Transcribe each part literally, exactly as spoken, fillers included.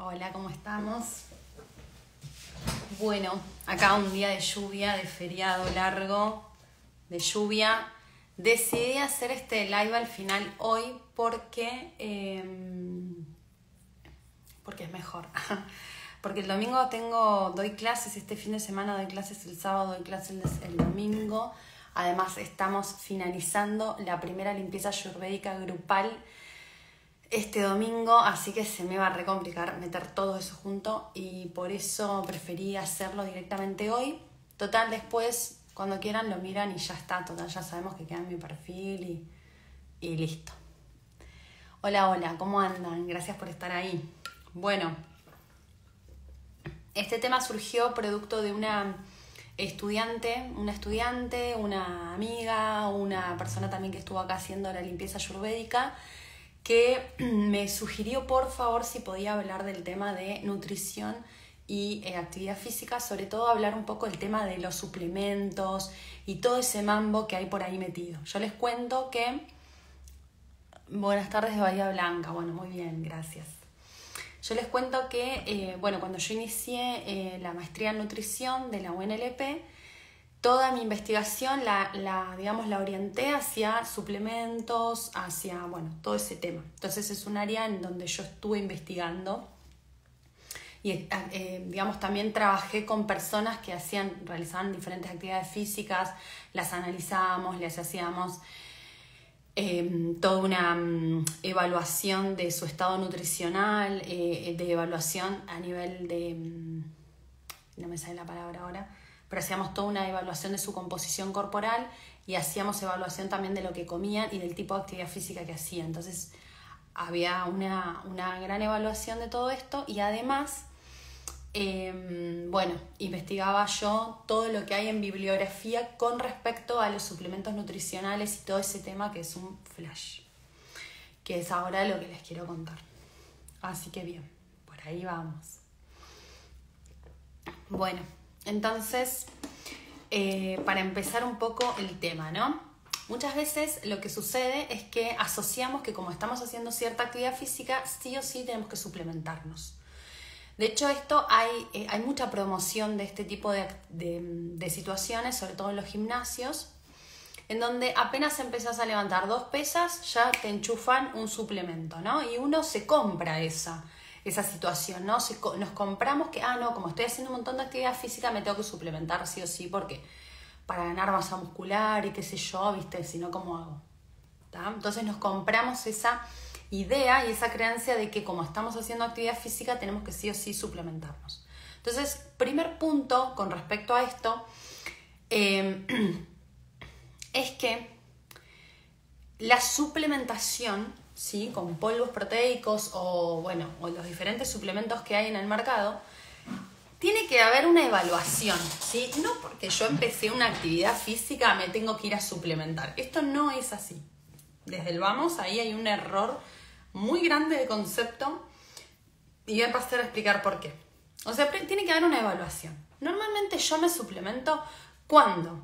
Hola, ¿cómo estamos? Bueno, acá un día de lluvia, de feriado largo, de lluvia. Decidí hacer este live al final hoy porque, eh, porque es mejor. Porque el domingo tengo, doy clases, este fin de semana doy clases el sábado, doy clases el domingo. Además estamos finalizando la primera limpieza ayurvédica grupal este domingo, así que se me va a recomplicar meter todo eso junto y por eso preferí hacerlo directamente hoy. Total, después, cuando quieran lo miran y ya está. Total, ya sabemos que queda en mi perfil y, y listo. Hola, hola, ¿cómo andan? Gracias por estar ahí. Bueno, este tema surgió producto de una estudiante, una estudiante, una amiga, una persona también que estuvo acá haciendo la limpieza ayurvédica, que me sugirió por favor si podía hablar del tema de nutrición y eh, actividad física, sobre todo hablar un poco del tema de los suplementos y todo ese mambo que hay por ahí metido. Yo les cuento que... Buenas tardes de Bahía Blanca, bueno, muy bien, gracias. Yo les cuento que, eh, bueno, cuando yo inicié eh, la maestría en nutrición de la U N L P, toda mi investigación la, la, digamos, la orienté hacia suplementos, hacia, bueno, todo ese tema. Entonces es un área en donde yo estuve investigando y, eh, digamos, también trabajé con personas que hacían, realizaban diferentes actividades físicas, las analizábamos, les hacíamos eh, toda una um, evaluación de su estado nutricional, eh, de evaluación a nivel de... Um, no me sale la palabra ahora... pero hacíamos toda una evaluación de su composición corporal y hacíamos evaluación también de lo que comían y del tipo de actividad física que hacían. Entonces había una, una gran evaluación de todo esto y además, eh, bueno, investigaba yo todo lo que hay en bibliografía con respecto a los suplementos nutricionales y todo ese tema que es un flash, que es ahora lo que les quiero contar. Así que bien, por ahí vamos. Bueno, entonces, eh, para empezar un poco el tema, ¿no? Muchas veces lo que sucede es que asociamos que como estamos haciendo cierta actividad física, sí o sí tenemos que suplementarnos. De hecho, esto hay, eh, hay mucha promoción de este tipo de, de, de situaciones, sobre todo en los gimnasios, en donde apenas empezás a levantar dos pesas, ya te enchufan un suplemento, ¿no? Y uno se compra esa... esa situación, ¿no? Si nos compramos que, ah, no, como estoy haciendo un montón de actividad física, me tengo que suplementar sí o sí, porque para ganar masa muscular y qué sé yo, ¿viste? Si no, ¿cómo hago? ¿Tá? Entonces nos compramos esa idea y esa creencia de que como estamos haciendo actividad física, tenemos que sí o sí suplementarnos. Entonces, primer punto con respecto a esto, eh, es que la suplementación, ¿sí? Con polvos proteicos o, bueno, o los diferentes suplementos que hay en el mercado, tiene que haber una evaluación, ¿sí? No porque yo empecé una actividad física me tengo que ir a suplementar. Esto no es así. Desde el vamos, ahí hay un error muy grande de concepto y voy a pasar a explicar por qué. O sea, tiene que haber una evaluación. Normalmente yo me suplemento cuando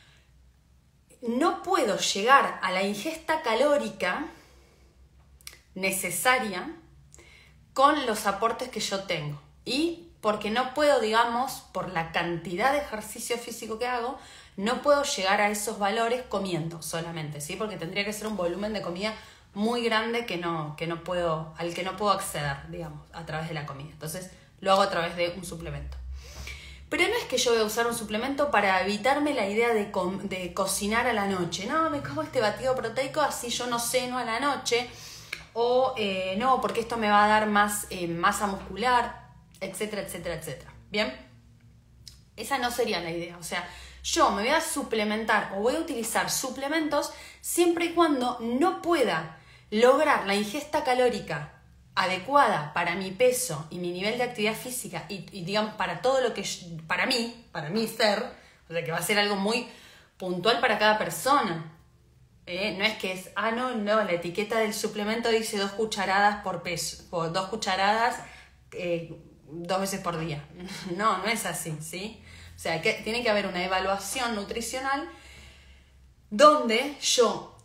no puedo llegar a la ingesta calórica necesaria con los aportes que yo tengo y porque no puedo, digamos, por la cantidad de ejercicio físico que hago, no puedo llegar a esos valores comiendo solamente, ¿sí? Porque tendría que ser un volumen de comida muy grande que no, que no puedo, al que no puedo acceder, digamos, a través de la comida. Entonces lo hago a través de un suplemento. Pero no es que yo voy a usar un suplemento para evitarme la idea de, co- de cocinar a la noche. No, me como este batido proteico así yo no ceno a la noche. O eh, no, porque esto me va a dar más eh, masa muscular, etcétera, etcétera, etcétera. ¿Bien? Esa no sería la idea. O sea, yo me voy a suplementar o voy a utilizar suplementos siempre y cuando no pueda lograr la ingesta calórica adecuada para mi peso y mi nivel de actividad física y, y digamos, para todo lo que, yo, para mí, para mi ser, o sea, que va a ser algo muy puntual para cada persona. Eh, no es que es, ah, no, no, la etiqueta del suplemento dice dos cucharadas por peso, o dos cucharadas eh, dos veces por día. No, no es así, ¿sí? O sea, que, tiene que haber una evaluación nutricional donde yo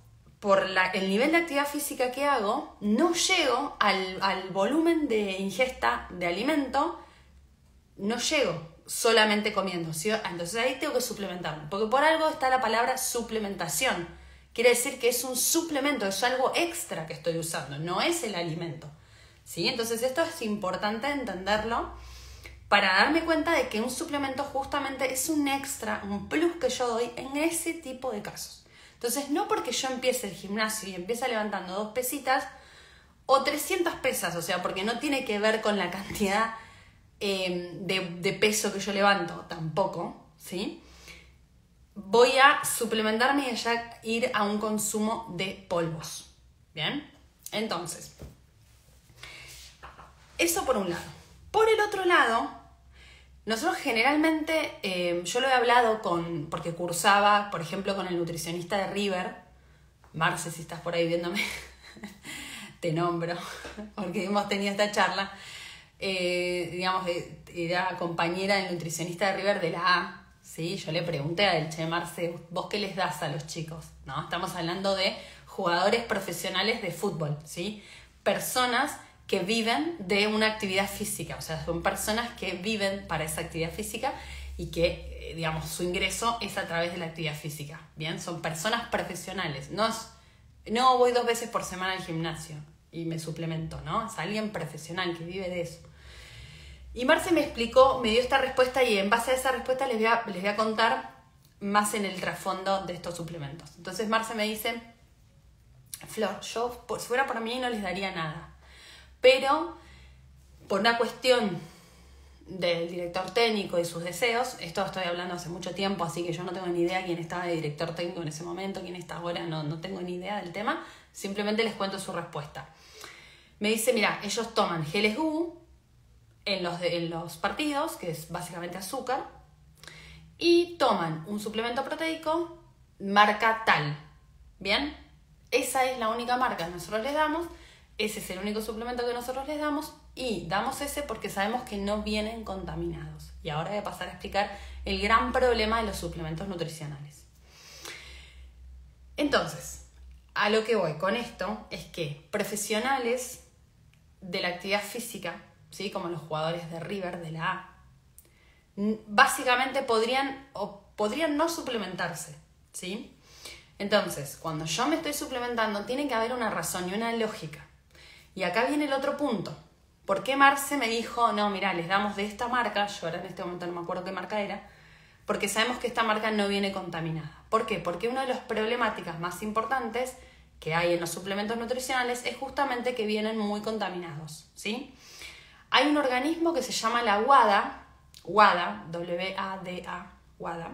por la, el nivel de actividad física que hago, no llego al, al volumen de ingesta de alimento, no llego solamente comiendo, ¿sí? Entonces ahí tengo que suplementarme, porque por algo está la palabra suplementación. Quiere decir que es un suplemento, es algo extra que estoy usando, no es el alimento, ¿sí? Entonces esto es importante entenderlo para darme cuenta de que un suplemento justamente es un extra, un plus que yo doy en ese tipo de casos. Entonces no porque yo empiece el gimnasio y empiece levantando dos pesitas o trescientas pesas, o sea, porque no tiene que ver con la cantidad eh, de, de peso que yo levanto, tampoco, ¿sí? Voy a suplementarme y ya ir a un consumo de polvos, ¿bien? Entonces, eso por un lado. Por el otro lado, nosotros generalmente, eh, yo lo he hablado con, porque cursaba, por ejemplo, con el nutricionista de River, Marce, si estás por ahí viéndome, te nombro, porque hemos tenido esta charla, eh, digamos, era compañera del nutricionista de River de la A, ¿sí? Yo le pregunté a él, che, Marce, ¿vos qué les das a los chicos? ¿No? Estamos hablando de jugadores profesionales de fútbol, ¿sí? Personas que viven de una actividad física, o sea, son personas que viven para esa actividad física y que, digamos, su ingreso es a través de la actividad física, ¿bien? Son personas profesionales, no, es, no voy dos veces por semana al gimnasio y me suplemento, ¿no? Es alguien profesional que vive de eso. Y Marce me explicó, me dio esta respuesta y en base a esa respuesta les voy a, les voy a contar más en el trasfondo de estos suplementos. Entonces Marce me dice, Flor, yo si fuera por mí no les daría nada, pero por una cuestión del director técnico y sus deseos, esto estoy hablando hace mucho tiempo, así que yo no tengo ni idea quién estaba de director técnico en ese momento, quién está ahora, no, no tengo ni idea del tema, simplemente les cuento su respuesta. Me dice, mira, ellos toman G L S U en los, de, en los partidos, que es básicamente azúcar, y toman un suplemento proteico marca tal, ¿bien? Esa es la única marca que nosotros les damos, ese es el único suplemento que nosotros les damos y damos ese porque sabemos que no vienen contaminados. Y ahora voy a pasar a explicar el gran problema de los suplementos nutricionales. Entonces, a lo que voy con esto es que profesionales de la actividad física, ¿sí? Como los jugadores de River, de la A, básicamente podrían o podrían no suplementarse, ¿sí? Entonces, cuando yo me estoy suplementando, tiene que haber una razón y una lógica. Y acá viene el otro punto. ¿Por qué Marce me dijo, no, mira, les damos de esta marca? Yo ahora en este momento no me acuerdo qué marca era. Porque sabemos que esta marca no viene contaminada. ¿Por qué? Porque una de las problemáticas más importantes que hay en los suplementos nutricionales es justamente que vienen muy contaminados, ¿sí? Hay un organismo que se llama la WADA, WADA, W A D A, WADA,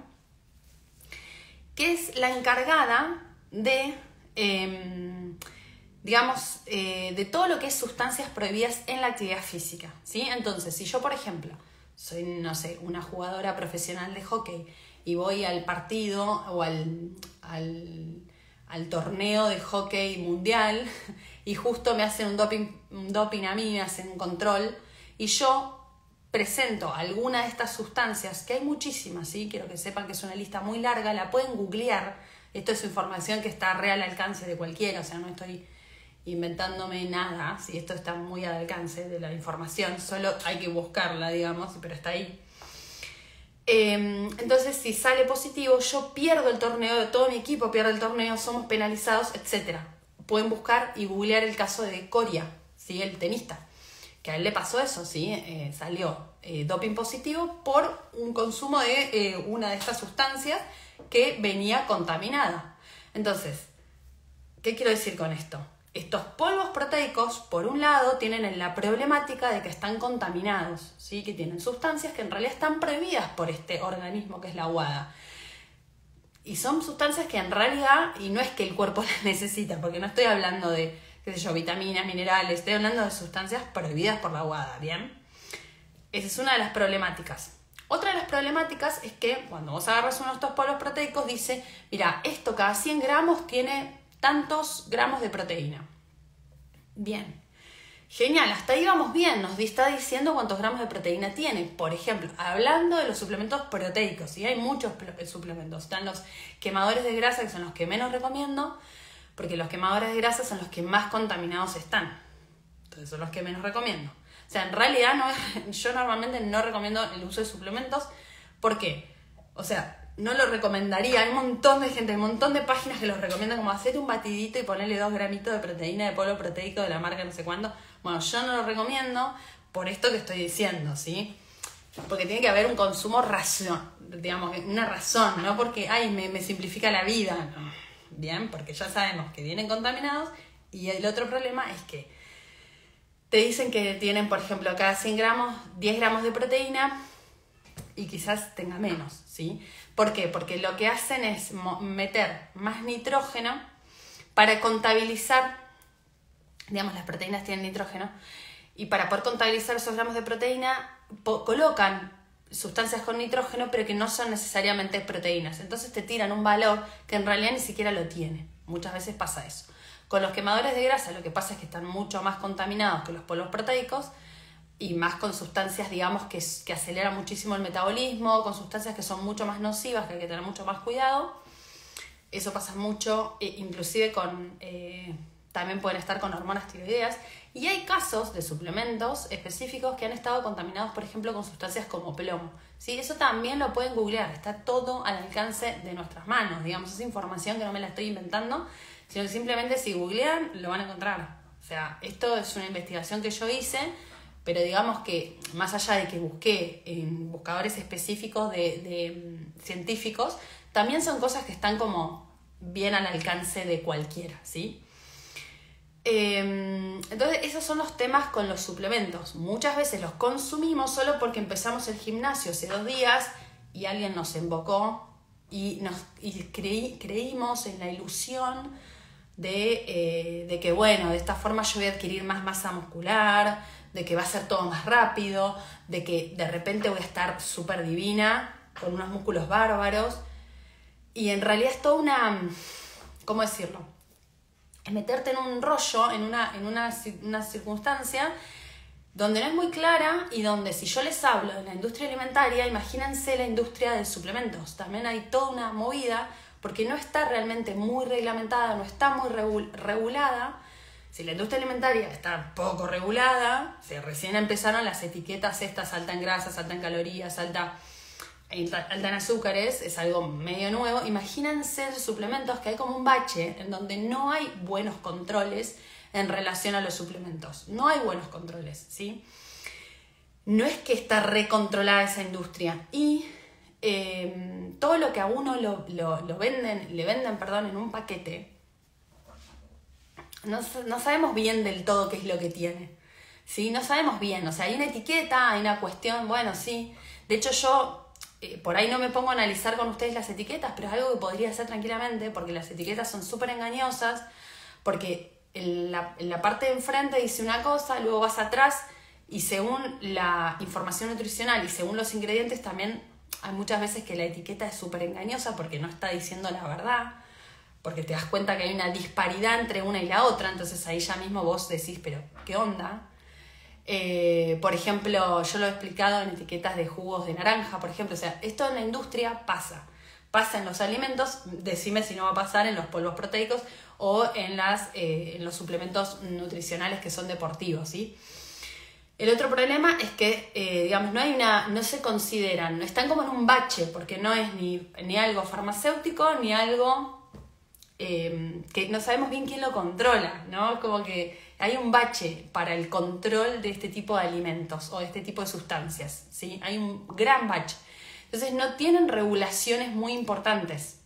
que es la encargada de, eh, digamos, eh, de todo lo que es sustancias prohibidas en la actividad física, ¿sí? Entonces, si yo, por ejemplo, soy, no sé, una jugadora profesional de hockey y voy al partido o al, al, al torneo de hockey mundial y justo me hacen un doping, un doping a mí, me hacen un control y yo presento alguna de estas sustancias, que hay muchísimas, ¿sí? Quiero que sepan que es una lista muy larga, la pueden googlear, esto es información que está real al alcance de cualquiera, o sea, no estoy inventándome nada, ¿sí? Esto está muy al alcance de la información, solo hay que buscarla, digamos, pero está ahí. Eh, entonces, si sale positivo, yo pierdo el torneo, todo mi equipo pierde el torneo, somos penalizados, etcétera. Pueden buscar y googlear el caso de Coria, ¿sí? El tenista, que a él le pasó eso, ¿sí? Eh, salió eh, doping positivo por un consumo de eh, una de estas sustancias que venía contaminada. Entonces, ¿qué quiero decir con esto? Estos polvos proteicos, por un lado, tienen la problemática de que están contaminados, ¿sí? Que tienen sustancias que en realidad están prohibidas por este organismo que es la WADA. Y son sustancias que en realidad, y no es que el cuerpo las necesita, porque no estoy hablando de, qué sé yo, vitaminas, minerales, estoy hablando de sustancias prohibidas por la WADA, ¿bien? Esa es una de las problemáticas. Otra de las problemáticas es que cuando vos agarras uno de estos polvos proteicos dice, mira, esto cada cien gramos tiene tantos gramos de proteína. Bien, genial, hasta ahí vamos bien, nos está diciendo cuántos gramos de proteína tiene. Por ejemplo, hablando de los suplementos proteicos, y hay muchos suplementos, están los quemadores de grasa, que son los que menos recomiendo, porque los quemadores de grasa son los que más contaminados están. Entonces son los que menos recomiendo. O sea, en realidad no es, yo normalmente no recomiendo el uso de suplementos. ¿Por qué? O sea, no lo recomendaría. Hay un montón de gente, un montón de páginas que los recomiendan como hacerte un batidito y ponerle dos gramitos de proteína de polvo proteico de la marca no sé cuándo. Bueno, yo no lo recomiendo por esto que estoy diciendo, ¿sí? Porque tiene que haber un consumo razón, digamos, una razón, no porque, ay, me, me simplifica la vida. No. Bien, porque ya sabemos que vienen contaminados y el otro problema es que te dicen que tienen, por ejemplo, cada cien gramos, diez gramos de proteína y quizás tenga menos, ¿sí? ¿Por qué? Porque lo que hacen es meter más nitrógeno para contabilizar, digamos, las proteínas tienen nitrógeno, y para poder contabilizar esos gramos de proteína colocan sustancias con nitrógeno, pero que no son necesariamente proteínas. Entonces te tiran un valor que en realidad ni siquiera lo tiene. Muchas veces pasa eso. Con los quemadores de grasa lo que pasa es que están mucho más contaminados que los polvos proteicos y más con sustancias, digamos, que, que aceleran muchísimo el metabolismo, con sustancias que son mucho más nocivas, que hay que tener mucho más cuidado. Eso pasa mucho, eh, inclusive con... Eh, también pueden estar con hormonas tiroideas. Y hay casos de suplementos específicos que han estado contaminados, por ejemplo, con sustancias como plomo, ¿sí? Eso también lo pueden googlear, está todo al alcance de nuestras manos, digamos, esa información que no me la estoy inventando, sino que simplemente si googlean lo van a encontrar. O sea, esto es una investigación que yo hice, pero digamos que más allá de que busqué en buscadores específicos de, de científicos, también son cosas que están como bien al alcance de cualquiera, ¿sí? Eh, entonces esos son los temas con los suplementos. Muchas veces los consumimos solo porque empezamos el gimnasio hace dos días y alguien nos embocó y, nos, y creí, creímos en la ilusión de, eh, de que bueno, de esta forma yo voy a adquirir más masa muscular, de que va a ser todo más rápido, de que de repente voy a estar súper divina con unos músculos bárbaros, y en realidad es toda una, ¿cómo decirlo? Es meterte en un rollo, en una, en una, una circunstancia donde no es muy clara y donde si yo les hablo de la industria alimentaria, imagínense la industria de suplementos. También hay toda una movida porque no está realmente muy reglamentada, no está muy regul- regulada. Si la industria alimentaria está poco regulada, si recién empezaron las etiquetas estas, alta en grasas, alta en calorías, alta... alta en azúcares, es algo medio nuevo. Imagínense los suplementos, que hay como un bache en donde no hay buenos controles en relación a los suplementos. No hay buenos controles, ¿sí? No es que está recontrolada esa industria. Y eh, todo lo que a uno lo, lo, lo venden, le venden, perdón, en un paquete, no, no sabemos bien del todo qué es lo que tiene, ¿sí? No sabemos bien. O sea, hay una etiqueta, hay una cuestión, bueno, sí. De hecho, yo... Eh, por ahí no me pongo a analizar con ustedes las etiquetas, pero es algo que podría hacer tranquilamente, porque las etiquetas son súper engañosas, porque en la, en la parte de enfrente dice una cosa, luego vas atrás y según la información nutricional y según los ingredientes también hay muchas veces que la etiqueta es súper engañosa porque no está diciendo la verdad, porque te das cuenta que hay una disparidad entre una y la otra, entonces ahí ya mismo vos decís, pero ¿qué onda? Eh, por ejemplo, yo lo he explicado en etiquetas de jugos de naranja, por ejemplo. O sea, esto en la industria pasa. Pasa en los alimentos, decime si no va a pasar en los polvos proteicos o en, las, eh, en los suplementos nutricionales que son deportivos, ¿sí? El otro problema es que, eh, digamos, no hay una, no se consideran, están como en un bache, porque no es ni, ni algo farmacéutico ni algo eh, que no sabemos bien quién lo controla, ¿no? Como que hay un bache para el control de este tipo de alimentos o de este tipo de sustancias, ¿sí? Hay un gran bache. Entonces no tienen regulaciones muy importantes.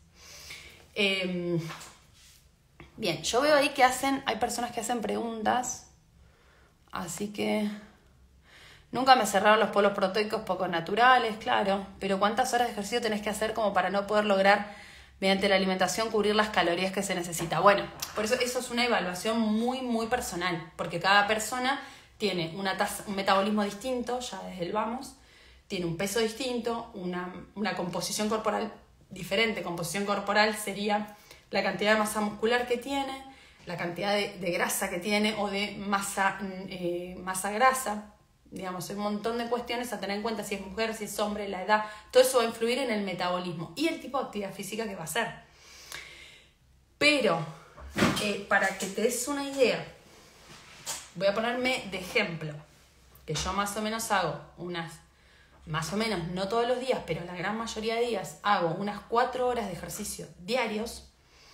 Eh, bien, yo veo ahí que hacen, hay personas que hacen preguntas, así que nunca me cerraron los polos proteicos poco naturales, claro, pero ¿cuántas horas de ejercicio tenés que hacer como para no poder lograr mediante la alimentación cubrir las calorías que se necesita? Bueno, por eso eso es una evaluación muy, muy personal, porque cada persona tiene una tasa, un metabolismo distinto, ya desde el vamos, tiene un peso distinto, una, una composición corporal diferente. Composición corporal sería la cantidad de masa muscular que tiene, la cantidad de, de grasa que tiene o de masa, eh, masa grasa. Digamos, hay un montón de cuestiones a tener en cuenta, si es mujer, si es hombre, la edad, todo eso va a influir en el metabolismo y el tipo de actividad física que va a hacer. Pero Eh, para que te des una idea, voy a ponerme de ejemplo, que yo más o menos hago unas, más o menos, no todos los días, pero la gran mayoría de días hago unas cuatro horas de ejercicio diarios,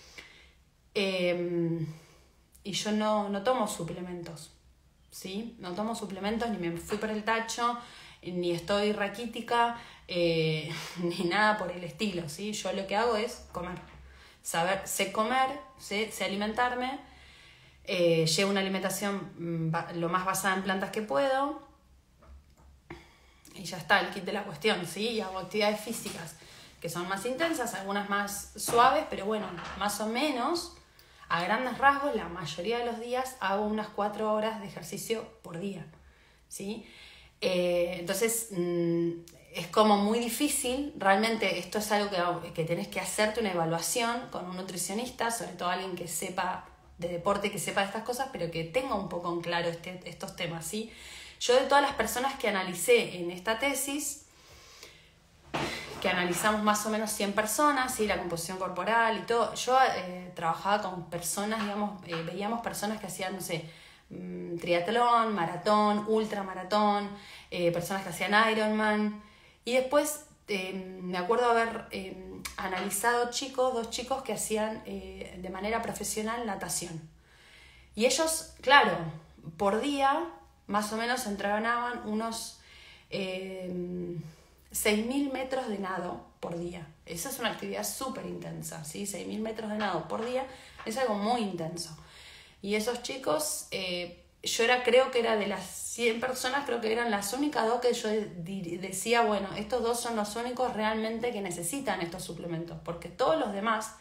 eh, y yo no, no tomo suplementos, ¿sí? No tomo suplementos, ni me fui por el tacho, ni estoy raquítica, eh, ni nada por el estilo, ¿sí? Yo lo que hago es comer, saber, sé comer, sé, sé alimentarme, eh, llevo una alimentación lo más basada en plantas que puedo, y ya está, el kit de la cuestión, ¿sí? Y hago actividades físicas que son más intensas, algunas más suaves, pero bueno, más o menos, a grandes rasgos, la mayoría de los días hago unas cuatro horas de ejercicio por día, ¿sí? Eh, entonces, mmm, es como muy difícil, realmente esto es algo que, que tenés que hacerte una evaluación con un nutricionista, sobre todo alguien que sepa de deporte, que sepa de estas cosas, pero que tenga un poco en claro este, estos temas, ¿sí? Yo de todas las personas que analicé en esta tesis, que analizamos más o menos cien personas, ¿sí? La composición corporal y todo, yo eh, trabajaba con personas, digamos, eh, veíamos personas que hacían, no sé, mmm, triatlón, maratón, ultramaratón, eh, personas que hacían Ironman, y después eh, me acuerdo haber eh, analizado chicos, dos chicos que hacían eh, de manera profesional natación. Y ellos, claro, por día más o menos entrenaban unos eh, seis mil metros de nado por día. Esa es una actividad súper intensa, ¿sí? seis mil metros de nado por día es algo muy intenso. Y esos chicos, eh, yo era, creo que era de las cien personas, creo que eran las únicas dos que yo de- decía, bueno, estos dos son los únicos realmente que necesitan estos suplementos, porque todos los demás,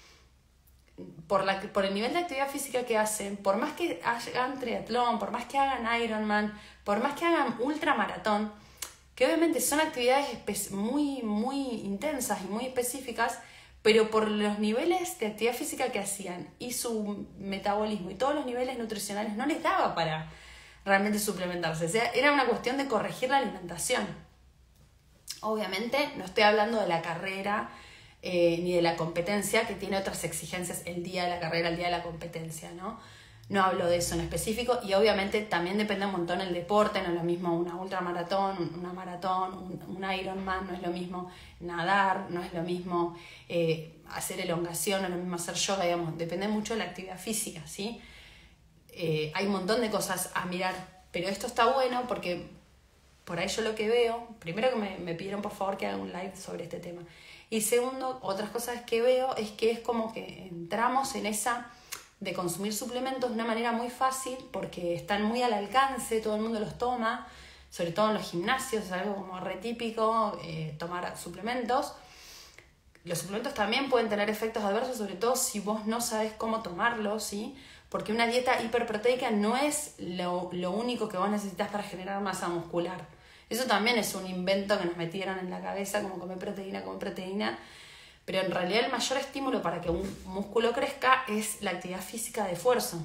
por, la, por el nivel de actividad física que hacen, por más que hagan triatlón, por más que hagan Ironman, por más que hagan ultramaratón, que obviamente son actividades muy, muy intensas y muy específicas, pero por los niveles de actividad física que hacían y su metabolismo y todos los niveles nutricionales no les daba para realmente suplementarse. O sea, era una cuestión de corregir la alimentación. Obviamente no estoy hablando de la carrera eh, ni de la competencia, que tiene otras exigencias el día de la carrera, el día de la competencia, ¿no? No hablo de eso en específico, y obviamente también depende un montón el deporte, no es lo mismo una ultramaratón, una maratón, un, un Ironman, no es lo mismo nadar, no es lo mismo eh, hacer elongación, no es lo mismo hacer yoga, digamos, depende mucho de la actividad física, ¿sí? Eh, hay un montón de cosas a mirar, pero esto está bueno porque por ahí yo lo que veo, primero que me, me pidieron por favor que haga un live sobre este tema, y segundo, otras cosas que veo es que es como que entramos en esa de consumir suplementos de una manera muy fácil porque están muy al alcance, todo el mundo los toma, sobre todo en los gimnasios, es algo como re típico eh, tomar suplementos. Los suplementos también pueden tener efectos adversos, sobre todo si vos no sabes cómo tomarlos, ¿sí? Porque una dieta hiperproteica no es lo, lo único que vos necesitas para generar masa muscular. Eso también es un invento que nos metieron en la cabeza, como comer proteína, comer proteína. Pero en realidad el mayor estímulo para que un músculo crezca es la actividad física de esfuerzo.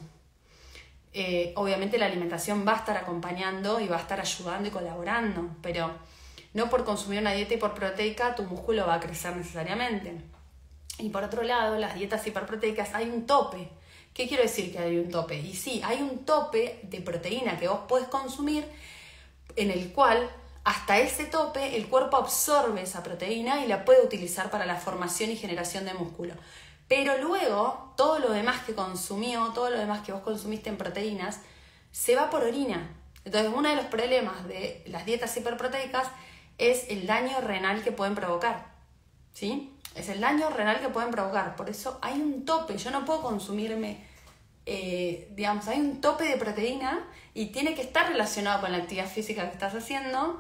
Eh, obviamente la alimentación va a estar acompañando y va a estar ayudando y colaborando, pero no por consumir una dieta hiperproteica tu músculo va a crecer necesariamente. Y por otro lado, las dietas hiperproteicas hay un tope. ¿Qué quiero decir que hay un tope? Y sí, hay un tope de proteína que vos podés consumir en el cual hasta ese tope el cuerpo absorbe esa proteína y la puede utilizar para la formación y generación de músculo. Pero luego, todo lo demás que consumió, todo lo demás que vos consumiste en proteínas, se va por orina. Entonces, uno de los problemas de las dietas hiperproteicas es el daño renal que pueden provocar, ¿sí? Es el daño renal que pueden provocar. Por eso hay un tope. Yo no puedo consumirme, eh, digamos, hay un tope de proteína y tiene que estar relacionado con la actividad física que estás haciendo.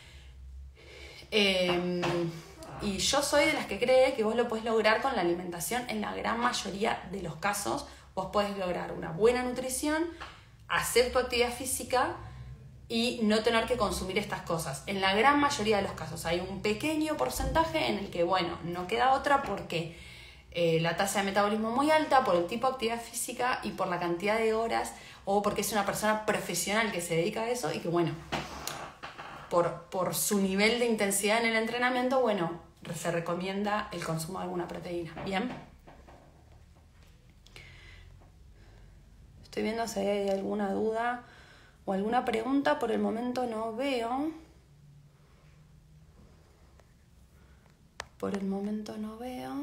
Eh, y yo soy de las que cree que vos lo podés lograr con la alimentación. En la gran mayoría de los casos vos podés lograr una buena nutrición, hacer tu actividad física y no tener que consumir estas cosas. En la gran mayoría de los casos hay un pequeño porcentaje en el que, bueno, no queda otra porque eh, la tasa de metabolismo es muy alta, por el tipo de actividad física y por la cantidad de horas, o porque es una persona profesional que se dedica a eso y que, bueno, por, por su nivel de intensidad en el entrenamiento, bueno, se recomienda el consumo de alguna proteína. ¿Bien? estoy viendo si hay alguna duda o alguna pregunta. Por el momento no veo. Por el momento no veo.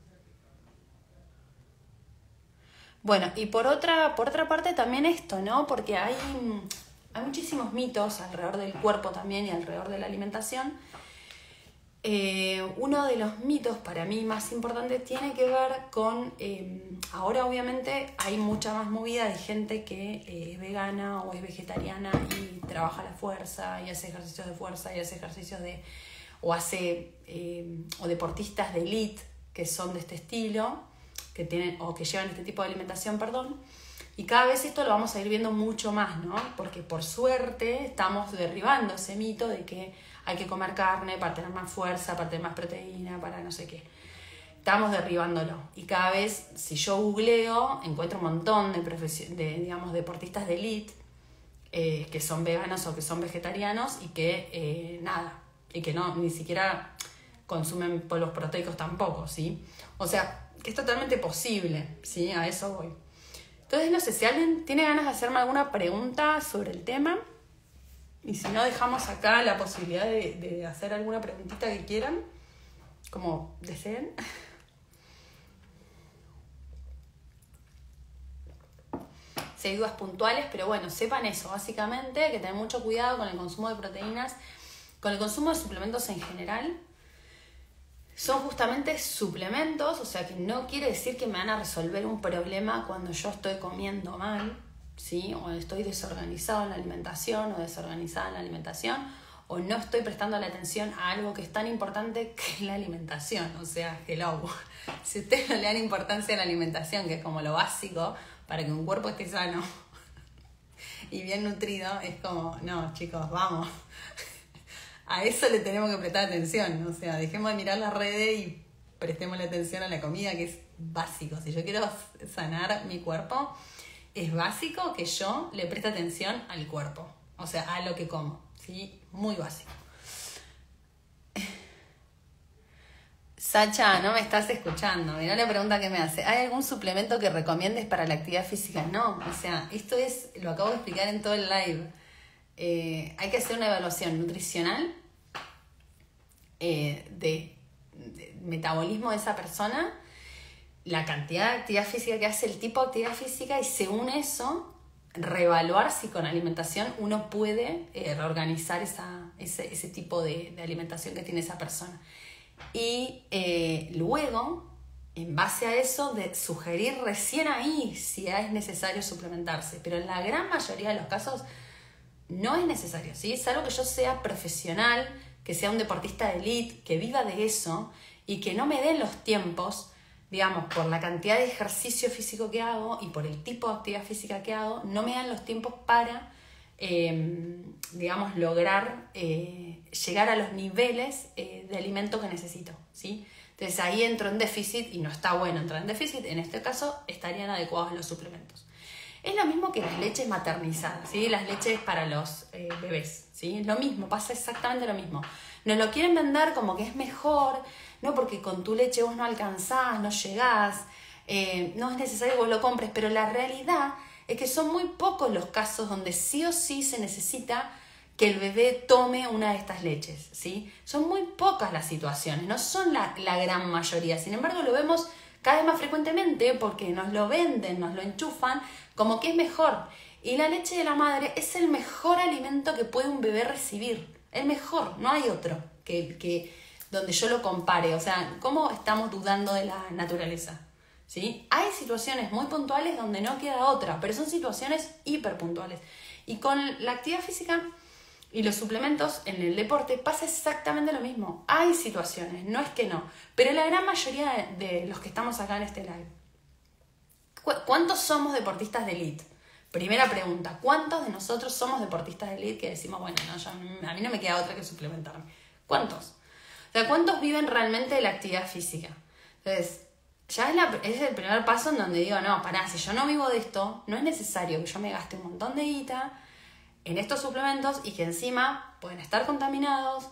Bueno, y por otra, por otra parte también esto, ¿no? Porque hay, hay muchísimos mitos alrededor del cuerpo también y alrededor de la alimentación. Eh, uno de los mitos para mí más importantes tiene que ver con, eh, ahora obviamente hay mucha más movida de gente que eh, es vegana o es vegetariana y trabaja a la fuerza y hace ejercicios de fuerza y hace ejercicios de, o hace, eh, o deportistas de elite que son de este estilo, que tienen, o que llevan este tipo de alimentación, perdón, y cada vez esto lo vamos a ir viendo mucho más, ¿no? Porque por suerte estamos derribando ese mito de que hay que comer carne para tener más fuerza, para tener más proteína, para no sé qué. Estamos derribándolo. Y cada vez, si yo googleo, encuentro un montón de, profesi- de digamos, deportistas de elite eh, que son veganos o que son vegetarianos y que eh, nada, y que no, ni siquiera consumen polvos proteicos tampoco, ¿sí? O sea, que es totalmente posible, ¿sí? A eso voy. Entonces, no sé, si alguien tiene ganas de hacerme alguna pregunta sobre el tema, y si no, dejamos acá la posibilidad de, de hacer alguna preguntita que quieran, como deseen. Si hay dudas puntuales, pero bueno, sepan eso, básicamente, que tener mucho cuidado con el consumo de proteínas, con el consumo de suplementos en general. Son justamente suplementos, o sea que no quiere decir que me van a resolver un problema cuando yo estoy comiendo mal, ¿sí? O estoy desorganizado en la alimentación o desorganizada en la alimentación, o no estoy prestando la atención a algo que es tan importante que es la alimentación. O sea, hello, si ustedes no le dan importancia a la alimentación, que es como lo básico para que un cuerpo esté sano y bien nutrido, es como, no, chicos, vamos. A eso le tenemos que prestar atención, o sea, dejemos de mirar las redes y prestemos la atención a la comida, que es básico. Si yo quiero sanar mi cuerpo, es básico que yo le preste atención al cuerpo, o sea, a lo que como, ¿sí? Muy básico. Sacha, no me estás escuchando. Mirá la pregunta que me hace. ¿Hay algún suplemento que recomiendes para la actividad física? No, o sea, esto es, lo acabo de explicar en todo el live. Eh, hay que hacer una evaluación nutricional eh, de, de metabolismo de esa persona, la cantidad de actividad física que hace, el tipo de actividad física, y según eso reevaluar si con alimentación uno puede eh, reorganizar esa, ese, ese tipo de, de alimentación que tiene esa persona. Y eh, luego, en base a eso, de sugerir recién ahí si es necesario suplementarse. Pero en la gran mayoría de los casos no es necesario, ¿sí? Salvo que yo sea profesional, que sea un deportista de elite, que viva de eso y que no me den los tiempos, digamos, por la cantidad de ejercicio físico que hago y por el tipo de actividad física que hago, no me dan los tiempos para, eh, digamos, lograr eh, llegar a los niveles eh, de alimento que necesito, ¿sí? Entonces ahí entro en déficit y no está bueno entrar en déficit. En este caso estarían adecuados los suplementos. Es lo mismo que las leches maternizadas, ¿sí? Las leches para los eh, bebés, ¿sí? Es lo mismo, pasa exactamente lo mismo. Nos lo quieren vender como que es mejor, no porque con tu leche vos no alcanzás, no llegás, eh, no es necesario que vos lo compres, pero la realidad es que son muy pocos los casos donde sí o sí se necesita que el bebé tome una de estas leches, ¿sí? Son muy pocas las situaciones, no son la, la gran mayoría. Sin embargo, lo vemos cada vez más frecuentemente porque nos lo venden, nos lo enchufan como que es mejor. Y la leche de la madre es el mejor alimento que puede un bebé recibir. El mejor, no hay otro que, que donde yo lo compare. O sea, ¿cómo estamos dudando de la naturaleza? ¿Sí? Hay situaciones muy puntuales donde no queda otra, pero son situaciones hiperpuntuales. Y con la actividad física y los suplementos en el deporte pasa exactamente lo mismo. Hay situaciones, no es que no, pero la gran mayoría de, de los que estamos acá en este live, ¿cuántos somos deportistas de elite? Primera pregunta, ¿cuántos de nosotros somos deportistas de elite que decimos, bueno, no, yo, a mí no me queda otra que suplementarme? ¿Cuántos? O sea, ¿cuántos viven realmente de la actividad física? Entonces, ya es, la, es el primer paso en donde digo, no, pará, si yo no vivo de esto, no es necesario que yo me gaste un montón de guita en estos suplementos y que encima pueden estar contaminados,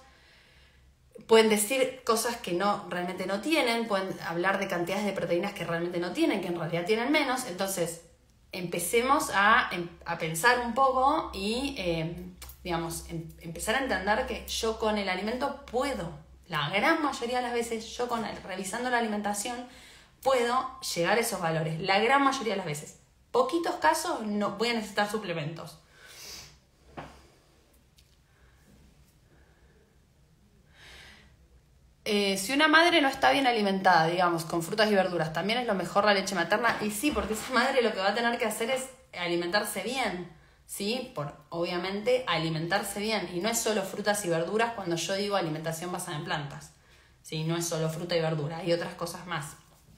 pueden decir cosas que no realmente no tienen, pueden hablar de cantidades de proteínas que realmente no tienen, que en realidad tienen menos. Entonces, empecemos a, a pensar un poco y, eh, digamos, em, empezar a entender que yo con el alimento puedo, la gran mayoría de las veces, yo con el, revisando la alimentación, puedo llegar a esos valores. La gran mayoría de las veces. Poquitos casos no voy a necesitar suplementos. Eh, si una madre no está bien alimentada, digamos, con frutas y verduras, ¿también es lo mejor la leche materna? Y sí, porque esa madre lo que va a tener que hacer es alimentarse bien, ¿sí? Por, obviamente, alimentarse bien. Y no es solo frutas y verduras cuando yo digo alimentación basada en plantas, ¿sí? No es solo fruta y verdura, hay otras cosas más.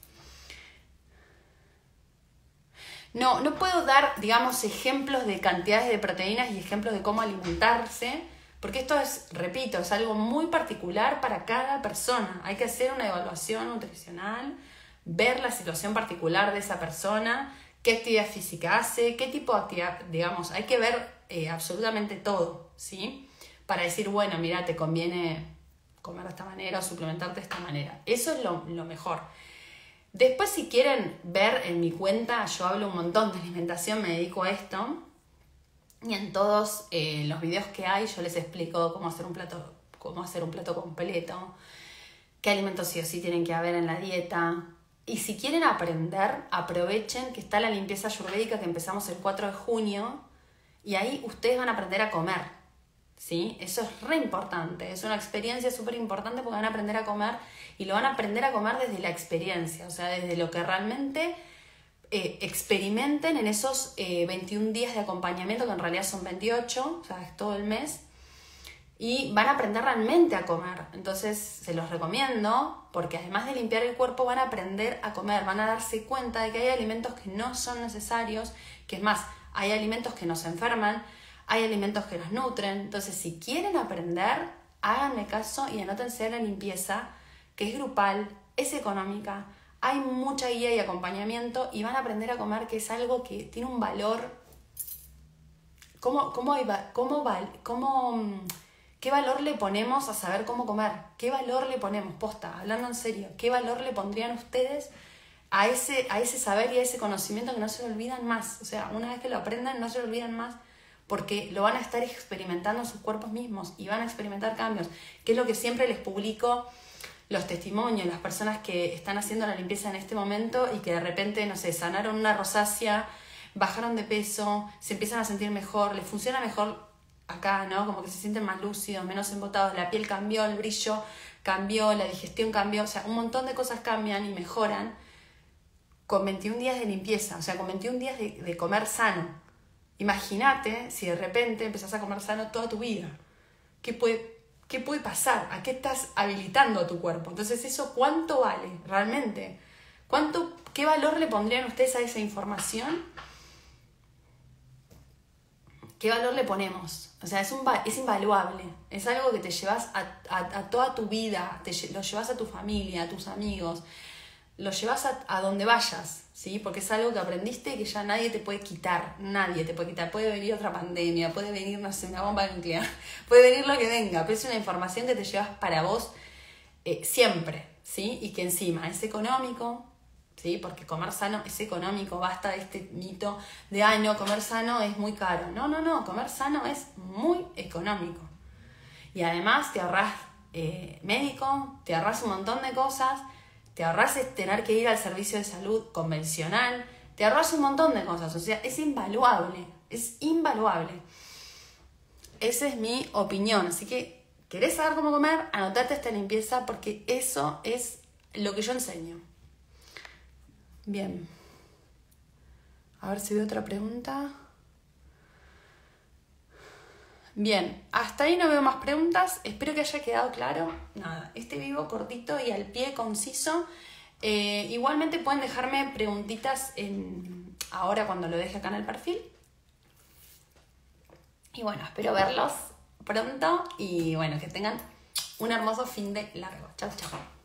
No, no puedo dar, digamos, ejemplos de cantidades de proteínas y ejemplos de cómo alimentarse, porque esto es, repito, es algo muy particular para cada persona. Hay que hacer una evaluación nutricional, ver la situación particular de esa persona, qué actividad física hace, qué tipo de actividad, digamos, hay que ver eh, absolutamente todo, ¿sí? Para decir, bueno, mira, te conviene comer de esta manera o suplementarte de esta manera. Eso es lo, lo mejor. Después, si quieren ver en mi cuenta, yo hablo un montón de alimentación, me dedico a esto. Y en todos eh, los videos que hay yo les explico cómo hacer un plato, cómo hacer un plato completo, qué alimentos sí o sí tienen que haber en la dieta. Y si quieren aprender, aprovechen que está la limpieza ayurvédica que empezamos el cuatro de junio y ahí ustedes van a aprender a comer, ¿sí? Eso es re importante, es una experiencia súper importante porque van a aprender a comer y lo van a aprender a comer desde la experiencia, o sea, desde lo que realmente... Eh, experimenten en esos eh, veintiún días de acompañamiento, que en realidad son veintiocho, o sea, es todo el mes, y van a aprender realmente a comer. Entonces, se los recomiendo, porque además de limpiar el cuerpo, van a aprender a comer, van a darse cuenta de que hay alimentos que no son necesarios, que es más, hay alimentos que nos enferman, hay alimentos que nos nutren. Entonces, si quieren aprender, háganme caso y anótense a la limpieza, que es grupal, es económica, hay mucha guía y acompañamiento y van a aprender a comer, que es algo que tiene un valor. ¿Cómo, cómo, cómo, cómo, ¿Qué valor le ponemos a saber cómo comer? ¿Qué valor le ponemos? Posta, hablando en serio, ¿qué valor le pondrían ustedes a ese, a ese saber y a ese conocimiento que no se lo olvidan más? O sea, una vez que lo aprendan no se lo olvidan más porque lo van a estar experimentando en sus cuerpos mismos y van a experimentar cambios, que es lo que siempre les publico. Los testimonios, las personas que están haciendo la limpieza en este momento y que de repente, no sé, sanaron una rosácea, bajaron de peso, se empiezan a sentir mejor, les funciona mejor acá, ¿no? Como que se sienten más lúcidos, menos embotados, la piel cambió, el brillo cambió, la digestión cambió, o sea, un montón de cosas cambian y mejoran con veintiún días de limpieza, o sea, con veintiún días de, de comer sano. Imagínate si de repente empezás a comer sano toda tu vida. ¿Qué puede ¿Qué puede pasar? ¿A qué estás habilitando a tu cuerpo? Entonces, ¿eso cuánto vale realmente? ¿Cuánto, ¿Qué valor le pondrían ustedes a esa información? ¿Qué valor le ponemos? O sea, es, un, es invaluable. Es algo que te llevas a, a, a toda tu vida, te, lo llevas a tu familia, a tus amigos, lo llevas a, a donde vayas, ¿sí? Porque es algo que aprendiste y que ya nadie te puede quitar, nadie te puede quitar. Puede venir otra pandemia, puede venir, no sé, una bomba nuclear, puede venir lo que venga, pero es una información que te llevas para vos eh, siempre, ¿sí? Y que encima es económico, ¿sí? Porque comer sano es económico, basta de este mito de, ay, no, comer sano es muy caro. No, no, no, comer sano es muy económico. Y además te ahorrás eh, médico, te ahorrás un montón de cosas. Te ahorras tener que ir al servicio de salud convencional, te ahorras un montón de cosas, o sea, es invaluable, es invaluable. Esa es mi opinión, así que, ¿querés saber cómo comer? Anotate esta limpieza porque eso es lo que yo enseño. Bien. A ver si veo otra pregunta. Bien, hasta ahí no veo más preguntas, espero que haya quedado claro. Nada, este vivo cortito y al pie, conciso. Eh, igualmente pueden dejarme preguntitas en, ahora cuando lo deje acá en el perfil. Y bueno, espero verlos pronto y bueno, que tengan un hermoso fin de largo. Chau, chau.